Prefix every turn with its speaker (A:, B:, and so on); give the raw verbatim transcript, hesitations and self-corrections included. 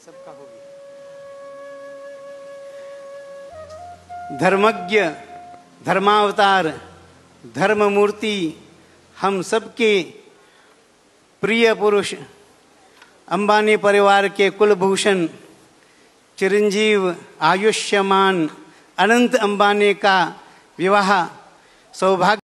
A: सबका होगी। धर्मज्ञ, धर्मावतार, धर्ममूर्ति, हम सबके प्रिय पुरुष, अंबानी परिवार के कुलभूषण, चिरंजीव आयुष्मान अनंत अंबानी का विवाह सौभाग्य